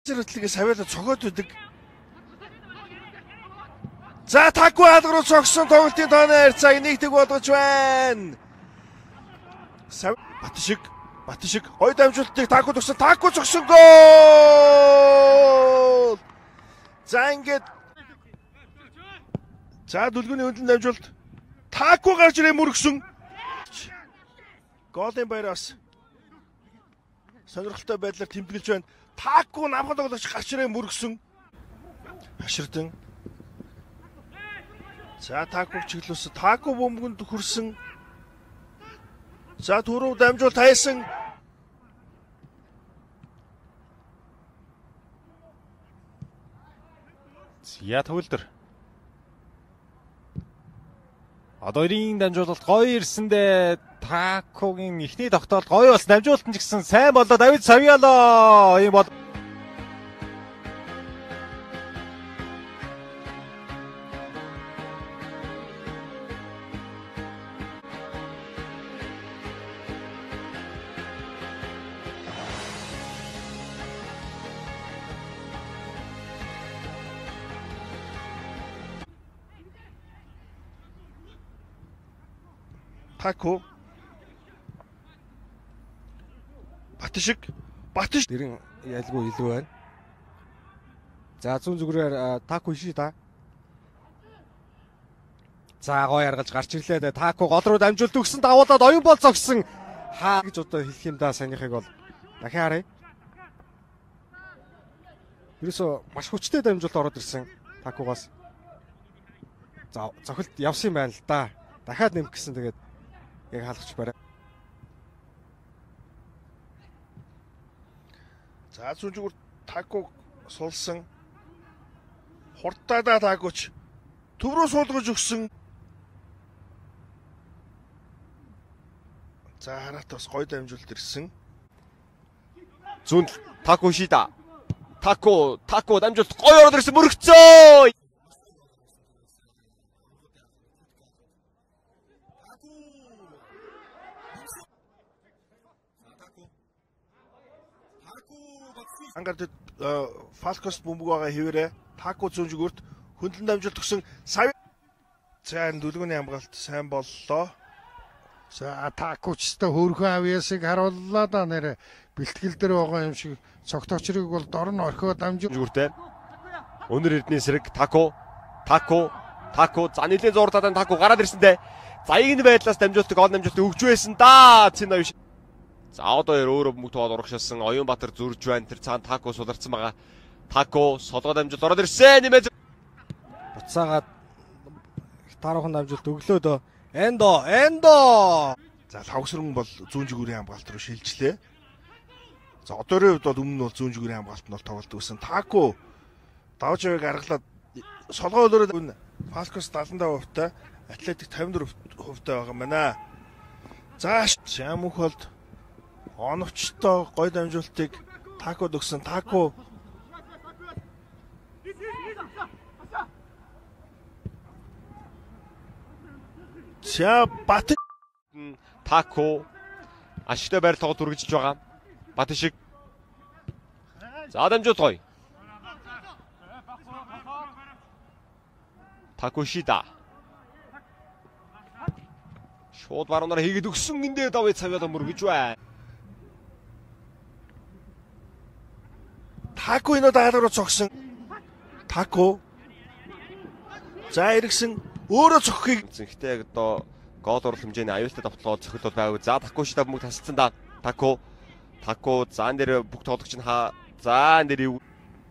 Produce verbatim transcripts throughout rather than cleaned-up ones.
Зэрэглэгээ савиалаа цогоод үдэг. За таку хаалгаруу цогсон тоглолтын тооны харьцааг нэгтгэх болгож байна. Сав Батшиг Батшиг хоёр дамжуултыг таку төгсөн таку цогсон гол. За ингээд за дүлгүүний хөндлөн дамжуулт таку гарч ирээ мөргсөн. Голын баяраас сонирхолтой байдлаар тэмдэглэж байна. Таку намхан тоглогч гарч ирээ мөргсөн. Хаширдан. За таку чиглүүлсэн. Таку бөмбөгөнд хүрсэн. За түрүү дамжуул тайсан. Я төвлөр. Одоорын дамжуулалт гоё ирсэндээ Такугийн ихний тогтоолт гоё бас дамжуулалт нь ч гэсэн сайн болоо. Давид Савиало ийм бол Таку Батшиг Батш дэрэн ялгүй илүү байна. За зүүн зүгрээр Таку Ишида. За гоё аргалж гарч ирлээ. Таку гол руу дамжуулт өгсөн давуулаад оюун бол зогсон. Хаа гэж одоо хэлэх юм да санийхыг бол дахин харъя. Ерөөсө маш хүчтэй дамжуулт ороод ирсэн Такугаас. За зохилт явсан юм байна л да. Дахиад нэмэх гэсэн тэгээд яг хаалгач барай. За зүүн зүгүр Таку сулсан. Хурдтайдаа Такуч төв рүү суулгаж өгсөн. За хараат бас гоё дамжуулт ирсэн. зүүн Таку Ишида. Таку Таку дамжуулалт гоё ороод ирсэн мөрөгцөө. Ангард Фалкост бөмбөг байгаа хэвээрээ Таку зүүн зүгүрт хөндлөн дамжуулт өгсөн. Сав. За дүлгөөний хамгаалт сайн боллоо. За Такучтай хөрхөн авьяасыг харууллаа да нэрэ бэлтгэл дээр байгаа юм шиг цогтогчрыг бол дор нь орхиод дамжуул. Зүгүртэй. Өнөр эрдний сэрэг Таку Таку Таку за нэлээд зурлаад Таку гараад ирсэндээ за энэ байдлаас дамжуултыг гол дамжуултыг өгч байсан да. Цэна биш. За одоо өөрөө бөмбөг тоол урагшилсан Оюунбаатар зүрж байна. Тэр цаана Таку суларсан байгаа. Таку солгоо дамжуулт ороод ирсэн. Нэмээд Буцаагаад тааруухан дамжуулт өглөө дөө. Эндо эндо. За лавсрын бол зүүн зүгүүрийн хамгаалт руу шилжлээ. За одоогийн хувьд бол өмнө нь бол зүүн зүгүүрийн хамгаалт нь бол тоглолт өгсөн. Таку давж явыг аргалаад солгоо олороо Фалкос дадлан даа хувьтай, Атлетик тавин дөрөв хувьтай байгаа юм байна. За Шамүх бол оновчтой гой дамжуултыг Такуд өгсөн. Таку За Бат Таку ашигтай байрлалгаа дүргэж байгаа. Батшиг. За дамжуулт гоё. Таку Ишида. Шууд баруунаар хийгээд өгсөн эндээ Давид Савиало мөргөж байна. Таку энэ даалга руу цогсон. Таку. За эргэсэн өөрөө цохихыг Зинхтэй яг одоо гол урал хэмжээний аюултай давталгаа цохилол байв. За Таку Ишида бөмбөг тасалсан да. Таку Таку заан дээр бүх тоглогч нь хаа заан дээр юу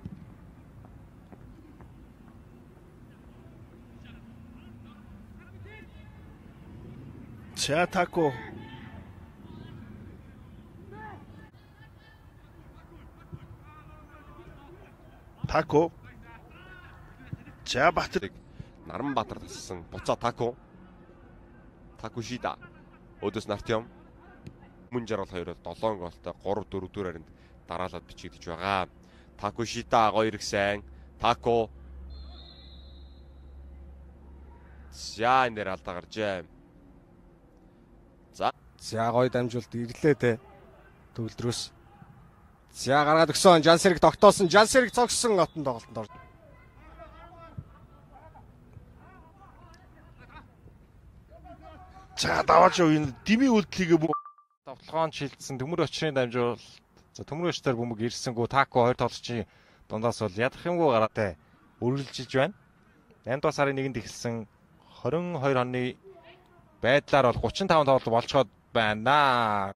За Таку Таку За Батэр Наранбаатар тасалсан. Буцаа Таку. Таку Ишида. Өдөөс Нартем. Мөн жаргал хоёроо долоон голтой гурав дөрөв дөрөв харинд дараалаад бичигдэж байгаа. Таку Ишида гоё иргсэн. Таку. За энэ дээр алдаа гаржээ. За За гоё дамжуулт ирлээ те. Төвлөрөөс. За гаргаад өгсөн Жансерик тогтоосон. Жансерик цогссон отон тоглолтод орж. За даваач энэ дими үйлдэлийг Тавталгаан шилжсэн төмөр очрын дамжуул. За төмөр очтоор бөмбөг ирсэнгүү тако хоёр тоглогчийн дундаас бол ядах юмгүй гараатай үргэлжилж байна. наймдугаар сарын нэгэнд эхэлсэн хорин хоёр оны байдлаар бол гучин таван тоглолт болцоход байна.